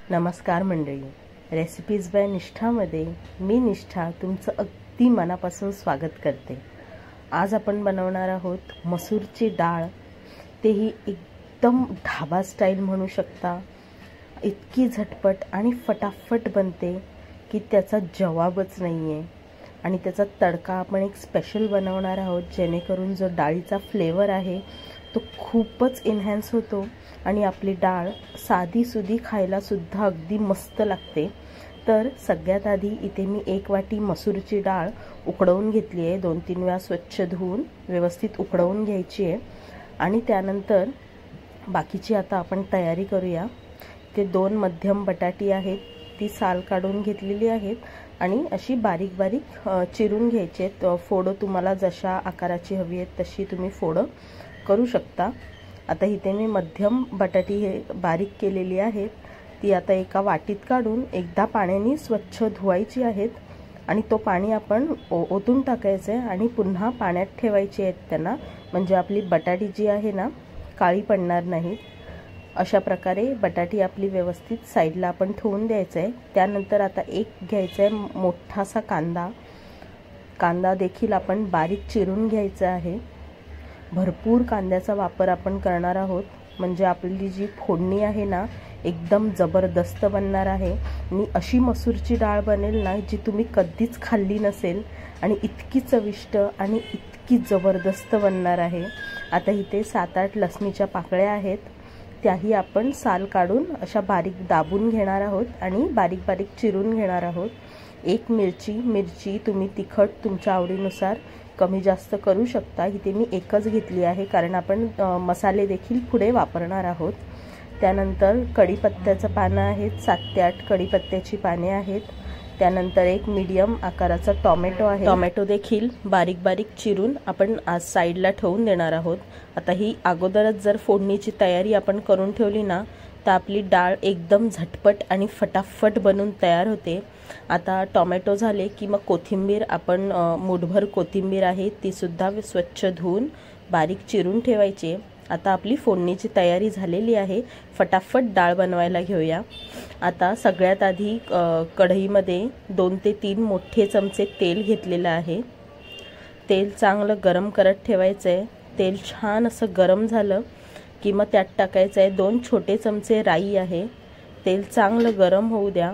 नमस्कार मंडळी, recipes bye निष्ठामध्ये मी निष्ठा तुमचं अगदी मनापासून स्वागत करते। आज आपण बनवणार आहोत मसूरची डाळ, तेही एकदम ढाबा स्टाईल म्हणू शकता। इतकी झटपट आणि फटाफट बनते की त्याचा जवाबच नाहीये। आणि त्याचा तडका आपण एक स्पेशल बनवणार आहोत, जेणेकरून जो डाळीचा फ्लेवर आहे तो खूपच एनहान्स होतो आणि आपली डाळ साधी सुधी खायला सुद्धा अगदी मस्त लागते। तर सगळ्यात आधी इथे मी 1 वाटी मसूरची डाळ उकडवून घेतली आहे। 2-3 वेळा स्वच्छ धुवून व्यवस्थित उकडवून घ्यायची आहे आणि त्यानंतर बाकीची आता आपण तयारी करूया। ते 2 मध्यम बटाटी आहेत, ती साल काढून घेतलेली आहेत आणि अशी बारीक बारीक चिरून घ्यायची आहेत। फोडं तुम्हाला जशा आकाराची हवी आहेत तशी तुम्ही फोडं करू शकता। आता इथे मी मध्यम बटाटी हे बारीक केलेली आहेत, ती आता एका वाटीत काढून एकदा पाण्याने स्वच्छ धुवायची आहेत आणि तो पाणी आपण ओतून टाकायचे आणि पुन्हा पाण्यात ठेवायची आहेत त्यांना, म्हणजे आपली बटाटी जी आहे ना काळी पडणार नाही। अशा प्रकारे बटाटी आपली व्यवस्थित साईडला आपण ठेवून द्यायचं आहे। त्यानंतर आता एक घ्यायचा आहे मोठासा कांदा देखील आपण बारीक चिरून घ्यायचा आहे। भरपूर कांद्याचा वापर आपण करणार आहोत, म्हणजे आपली जी फोडणी आहे ना एकदम जबरदस्त बनणार आहे आणि अशी मसूरची डाळ बनेल ना जी तुम्ही कधीच खाल्ली नसेल आणि इतकी चविष्ट आणि इतकी जबरदस्त बनणार आहे। आता इथे 7-8 लसणीच्या पाकळ्या आहेत, त्याही आपण साल काढून अशा बारीक दाबून घेणार आहोत आणि बारीक बारीक चिरून घेणार आहोत। एक मिरची तुम्ही तिखट तुमच्या आवडीनुसार कमी जास्त करू शकता। इथे मी एकच घेतली आहे, कारण आपण मसाले देखील पुढे वापरणार आहोत। त्यानंतर कढीपत्त्याचं पानं आहेत, 7 ते 8 कढीपत्त्याची पाने आहेत। त्यानंतर एक मीडियम आकाराचा टोमॅटो आहे, टोमॅटो देखील बारीक बारीक चिरून आपण आज साईडला ठेवून देणार आहोत। आता ही अगोदरच जर फोडणीची तयारी आपण करून ठेवली ना तर आपली डाळ एकदम झटपट आणि फटाफट बनून तयार होते। आता टोमॅटो झाले की मग कोथिंबीर, आपण मुठभर कोथिंबीर आहे ती सुद्धा स्वच्छ धुवून बारीक चिरून ठेवायची। आता आपली फोडणीची तयारी झालेली आहे, फटाफट डाळ बनवायला घेऊया। आता सगळ्यात आधी कढईमध्ये 2 ते 3 मोठे चमचे तेल घेतलेलं आहे। तेल चांगलं गरम करत ठेवायचं आहे। तेल छान असं गरम झालं की मग त्यात टाकायचं आहे 2 छोटे चमचे राई आहे। तेल चांगलं गरम होऊ द्या।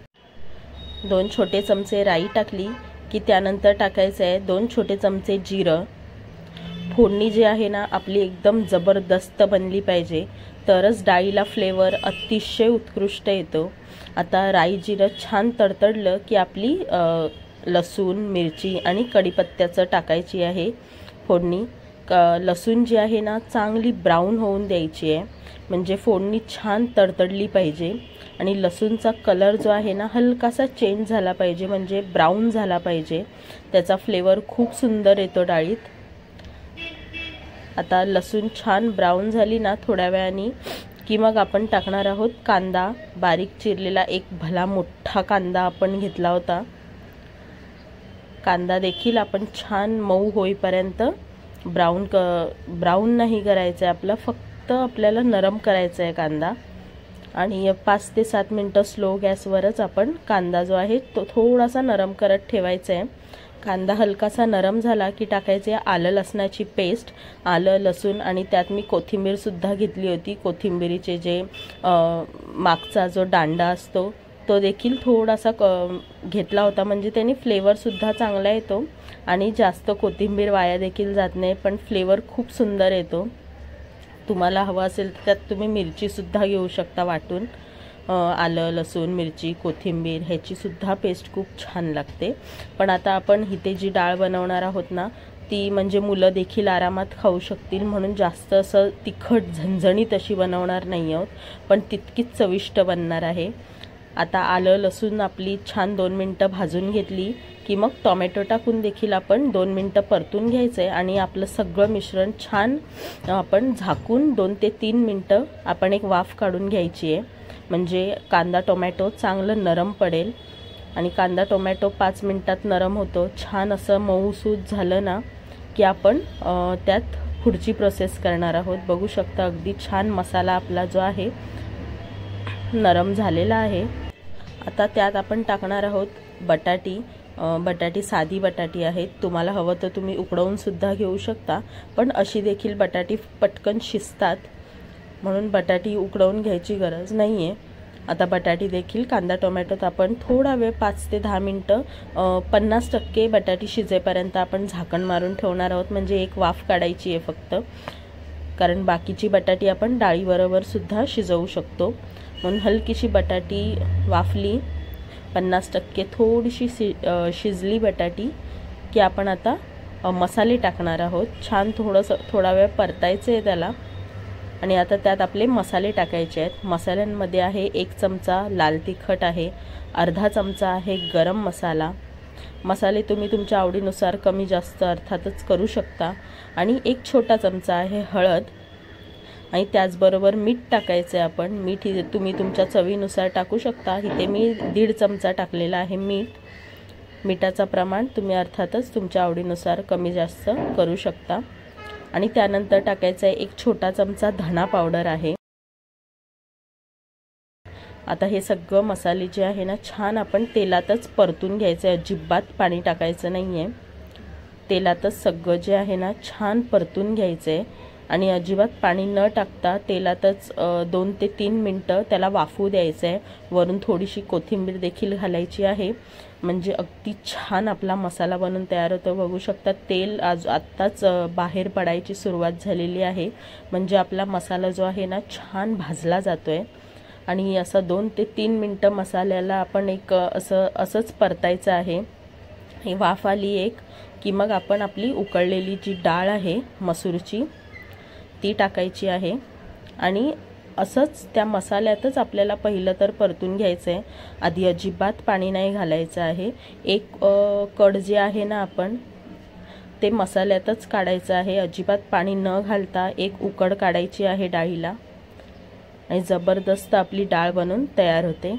2 छोटे चमचे राई टाकली की त्यानंतर टाकायचं आहे 2 छोटे चमचे जिरं। फोडणी जी आहे ना आपली एकदम जबरदस्त बनली पाहिजे, तरच डाळीला फ्लेवर अतिशय उत्कृष्ट येतो। आता राई जिरं छान तडतडलं की आपली लसूण, मिरची आणि कढीपत्त्याचं टाकायची आहे फोडणी। लसूण जी आहे ना चांगली ब्राऊन होऊन द्यायची आहे, म्हणजे फोडणी छान तडतडली पाहिजे आणि लसूणचा कलर जो आहे ना हलकासा चेंज झाला पाहिजे, म्हणजे ब्राऊन झाला पाहिजे। त्याचा फ्लेवर खूप सुंदर येतो डाळीत। आता लसूण छान ब्राऊन झाली ना थोड्या वेळाने की मग आपण टाकणार आहोत कांदा, बारीक चिरलेला एक भला मोठा कांदा आपण घेतला होता। कांदा देखील आपण छान मऊ होईपर्यंत ब्राऊन नाही करायचं आहे आपलं, फक्त आपल्याला नरम करायचा आहे कांदा। आणि 5 ते 7 मिनटं स्लो गॅसवरच आपण कांदा जो आहे तो थोडासा नरम करत ठेवायचा आहे। कांदा हलकासा नरम झाला की टाकायचे आलं लसणाची पेस्ट, आलं लसूण, आणि त्यात मी कोथिंबीर सुद्धा घेतली होती। कोथिंबीरीचे जे मागचा जो दांडा असतो तो देखील थोडासा घेतला होता, म्हणजे त्याने फ्लेवर सुद्धा चांगला येतो आणि जास्त कोथिंबीर वाया देखील जात नाही, पण फ्लेवर खूप सुंदर येतो। तुम्हाला हवं असेल तर त्यात तुम्ही मिरची सुद्धा घेऊ शकता वाटून। आलं लसूण मिरची कोथिंबीर ह्याची सुद्धा पेस्ट खूप छान लागते। पण आता आपण इथे जी डाळ बनवणार आहोत ना ती म्हणजे मुलं देखील आरामात खाऊ शकतील, म्हणून जास्त असं तिखट झणझणीत अशी बनवणार नाही आहोत, पण तितकीच चविष्ट बनणार आहे। आता आलं लसूण आपली छान 2 मिनटं भाजून घेतली की मग टोमॅटो टाकून देखील आपण 2 मिनटं परतून घ्यायचं आहे आणि आपलं सगळं मिश्रण छान आपण झाकून 2 ते 3 मिनटं आपण एक वाफ काढून घ्यायची आहे, म्हणजे कांदा टोमॅटो चांगलं नरम पडेल। आणि कांदा टोमॅटो 5 मिनटात नरम होतो। छान असं मऊसूत झालं ना की आपण त्यात पुढची प्रोसेस करणार आहोत। बघू शकता अगदी छान मसाला आपला जो आहे नरम झालेला आहे। आता त्यात आपण टाकणार आहोत बटाटी। बटाटी साधी बटाटी आहेत, तुम्हाला हवं तर तुम्ही उकडवून सुद्धा घेऊ शकता, पण अशी देखील बटाटी पटकन शिजतात म्हणून बटाटी उकडवून घ्यायची गरज नाही आहे। आता बटाटी देखील कांदा टोमॅटोत आपण थोडा वेळ 5 ते 10 मिनटं 50% बटाटी शिजेपर्यंत आपण झाकण मारून ठेवणार आहोत, म्हणजे एक वाफ काढायची आहे फक्त, कारण बाकीची बटाटी आपण डाळीबरोबर सुद्धा शिजवू शकतो। म्हणून हलकीशी बटाटी वाफली, 50% थोडीशी शिजली बटाटी की आपण आता मसाले टाकणार आहोत। छान थोडा वेळ परतायचं आहे त्याला आणि आता त्यात आपले मसाले टाकायचे आहेत। मसाल्यांमध्ये आहे 1 चमचा लाल तिखट आहे, अर्धा चमचा आहे गरम मसाला। मसाले तुम्ही तुमच्या आवडीनुसार कमी जास्त अर्थातच करू शकता, आणि 1 छोटा चमचा आहे हळद, आणि त्याचबरोबर मीठ टाकायचं आहे आपण। मीठ तुम्ही तुमच्या चवीनुसार टाकू शकता, इथे मी 1.5 चमचा टाकलेला आहे मीठ। मिठाचं प्रमाण तुम्ही अर्थातच तुमच्या आवडीनुसार कमी जास्त करू शकता। आणि त्यानंतर टाकायचा आहे 1 छोटा चमचा धना पावडर आहे। आता हे सगळं मसाले जे आहे ना छान आपण तेलातच परतून घ्यायचं आहे, अजिबात पाणी टाकायचं नाही आहे। तेलातच सगळं जे आहे ना छान परतून घ्यायचं आहे, आणि अजिबात पाणी न टाकता तेलातच 2 ते 3 मिनटं त्याला वाफू द्यायचं आहे। वरून थोडीशी कोथिंबीर देखील घालायची आहे, म्हणजे अगदी छान आपला मसाला बनून तयार होतो। बघू शकता तेल आत्ताच बाहेर पडायची सुरुवात झालेली आहे, म्हणजे आपला मसाला जो आहे ना छान भाजला जातोय। आणि असं 2 ते 3 मिनटं मसाल्याला आपण असंच परतायचं आहे। ही वाफ आली एक की मग आपण आपली उकळलेली जी डाळ आहे मसूरची ती टाकायची आहे, आणि असंच त्या मसाल्यातच आपल्याला पहिलं तर परतून घ्यायचं आहे। आधी अजिबात पाणी नाही घालायचं आहे। एक कड जे आहे ना आपण ते मसाल्यातच काढायचं आहे, अजिबात पाणी न घालता एक उकड काढायची आहे डाळीला, आणि जबरदस्त आपली डाळ बनून तयार होते।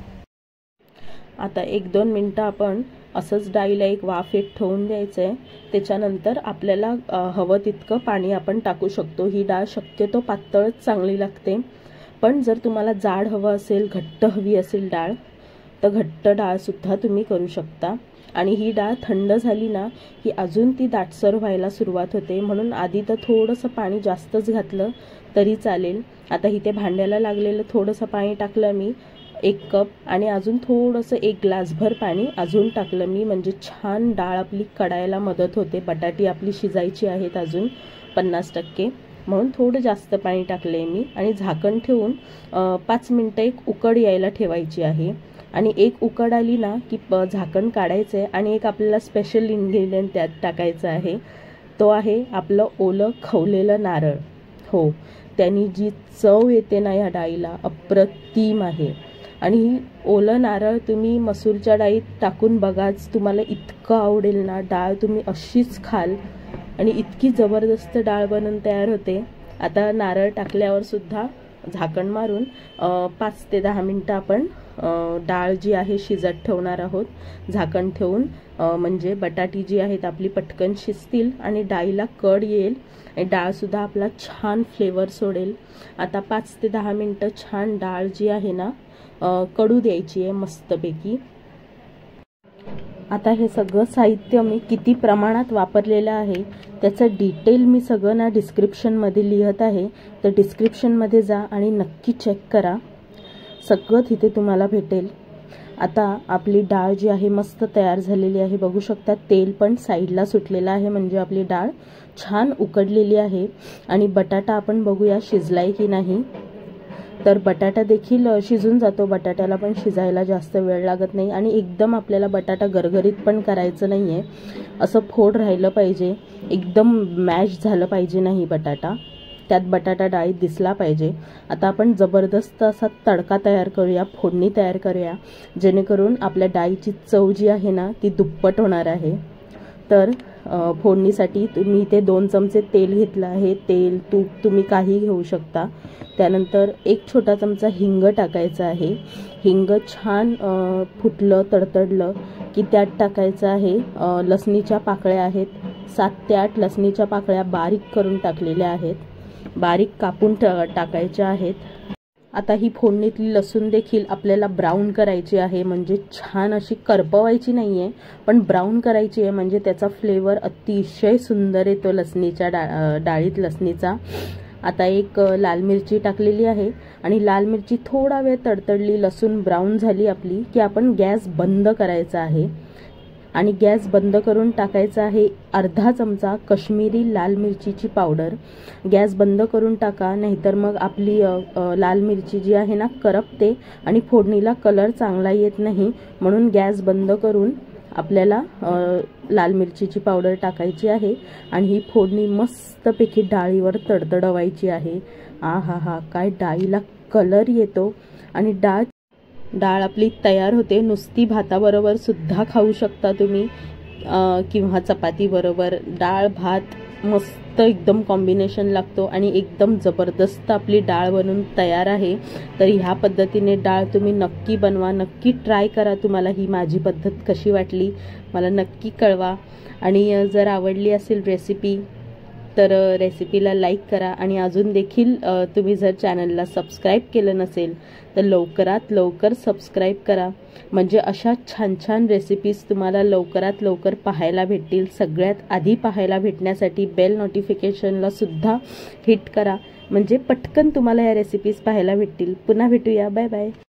आता 1-2 मिनटं आपण असंच डाळीला एक वाफ ठेवून द्यायचं आहे। त्याच्यानंतर आपल्याला हवं तितकं पाणी आपण टाकू शकतो। ही डाळ शक्यतो पातळच चांगली लागते, पण जर तुम्हाला जाड हवं असेल, घट्ट हवी असेल डाळ, तर घट्ट डाळसुद्धा तुम्ही करू शकता। आणि ही डाळ थंड झाली ना की अजून ती दाटसर व्हायला सुरुवात होते, म्हणून आधी तर थोडंसं पाणी जास्तच घातलं तरी चालेल। आता इथे भांड्याला लागलेलं थोडंसं पाणी टाकलं मी, 1 कप, आणि अजून थोडंसं 1 ग्लासभर पाणी अजून टाकलं मी, म्हणजे छान डाळ आपली कडायला मदत होते। बटाटी आपली शिजायची आहेत अजून 50%, म्हणून थोडं जास्त पाणी टाकले मी, आणि झाकण ठेवून 5 मिनटं एक उकड यायला ठेवायची आहे। आणि एक उकड आली ना की झाकण काढायचं आहे, आणि एक आपल्याला स्पेशल इन्ग्रेडियंट त्यात टाकायचं आहे, तो आहे आपलं ओलं खवलेलं नारळ। हो, त्यांनी जी चव येते ना या डाळीला अप्रतिम आहे। आणि ही ओलं नारळ तुम्ही मसूरच्या डाळीत टाकून बघाच, तुम्हाला इतकं आवडेल ना, डाळ तुम्ही अशीच खाल, आणि इतकी जबरदस्त डाळ बनून तयार होते। आता नारळ टाकल्यावर सुद्धा झाकण मारून 5 ते 10 मिनटं आपण डाळ जी आहे शिजत ठेवणार आहोत झाकण ठेवून, म्हणजे बटाटी जी आहेत आपली पटकन शिजतील आणि डाळीला कड येईल, आणि डाळसुद्धा आपला छान फ्लेवर सोडेल। आता 5 ते 10 मिनटं छान डाळ जी आहे ना कडू द्यायची आहे मस्तपैकी। आता हे सगळं साहित्य मी किती प्रमाणात वापरलेलं आहे त्याचं डिटेल मी सगळं ना डिस्क्रिप्शनमध्ये लिहित आहे, तर डिस्क्रिप्शनमध्ये जा आणि नक्की चेक करा, सगळं तिथे तुम्हाला भेटेल। आता आपली डाळ जी आहे मस्त तयार झालेली आहे, बघू शकता तेल पण साईडला सुटलेलं आहे, म्हणजे आपली डाळ छान उकडलेली आहे। आणि बटाटा आपण बघूया शिजलाय की नाही, तर बटाटा देखील शिजून जातो, बटाट्याला पण शिजायला जास्त वेळ लागत नाही, आणि एकदम आपल्याला बटाटा गरगरीत पण करायचं नाही आहे, असं फोड राहिलं पाहिजे, एकदम मॅश झालं पाहिजे नाही बटाटा, त्यात बटाटा डाळीत दिसला पाहिजे। आता आपण जबरदस्त असा तडका तयार करूया, फोडणी तयार करूया, जेणेकरून आपल्या डाळीची चव जी आहे ना ती दुप्पट होणार आहे। तर फोडणीसाठी तुम्ही इथे 2 चमचे तेल घेतलं आहे, तेल तूप तुम्ही काही घेऊ शकता। त्यानंतर 1 छोटा चमचा हिंग टाकायचा आहे, हिंग छान फुटलं तडतडलं की त्यात टाकायचं आहे लसणीच्या पाकळ्या आहेत, 7 ते 8 लसणीच्या पाकळ्या बारीक करून टाकलेल्या आहेत, बारीक कापून टाकायच्या आहेत। आता ही फोडणीतली लसूण देखील आपल्याला ब्राऊन करायची आहे, म्हणजे छान अशी करपवायची नाही आहे, पण ब्राऊन करायची आहे, म्हणजे त्याचा फ्लेवर अतिशय सुंदर येतो लसणीच्या डाळीत लसणीचा। आता एक लाल मिरची टाकलेली आहे आणि लाल मिरची थोडा वेळ तडतडली, लसूण ब्राऊन झाली आपली की आपण गॅस बंद करायचा आहे आणि गॅस बंद करून टाकायचा आहे अर्धा चमचा काश्मीरी लाल मिरचीची पावडर। गॅस बंद करून टाका, नाहीतर मग आपली लाल मिरची जी आहे ना करपते आणि फोडणीला कलर चांगला येत नाही, म्हणून गॅस बंद करून आपल्याला लाल मिरचीची पावडर टाकायची आहे आणि ही फोडणी मस्तपैकी डाळीवर तडतडवायची आहे। हा हा, काय डाळीला कलर येतो आणि डाळ आपली तयार होते। नुसती भाताबरोबर सुद्धा खाऊ शकता तुम्ही किंवा चपाती बरोबर। डाळ भात मस्त एकदम कॉम्बिनेशन लागतो आणि एकदम जबरदस्त आपली डाळ बनून तयार आहे। तर ह्या पद्धतीने डाळ तुम्ही नक्की बनवा, नक्की ट्राय करा। तुम्हाला ही माझी पद्धत कशी वाटली मला नक्की कळवा आणि जर आवडली असेल रेसिपी तर रेसिपीला लाईक करा आणि अजून देखील तुम्ही जर चॅनलला सबस्क्राईब केलं नसेल तर लवकरात लवकर सबस्क्राईब करा, म्हणजे अशा छान छान रेसिपीज तुम्हाला लवकरात लवकर पाहायला भेटतील। सगळ्यात आधी पाहायला भेटण्यासाठी बेल नोटिफिकेशनला सुद्धा हिट करा, म्हणजे पटकन तुम्हाला या रेसिपीज पाहायला भेटतील। पुन्हा भेटूया, बाय बाय।